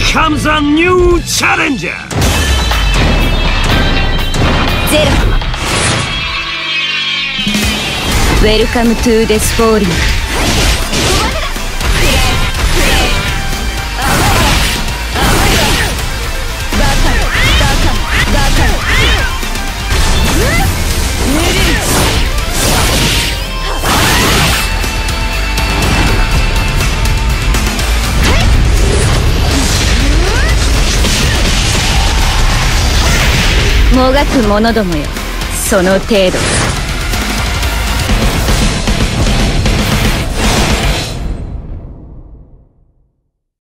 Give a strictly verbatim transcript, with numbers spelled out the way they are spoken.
comes a new challenger! Zero! Welcome to this falling.もがく者どもよ、その程度。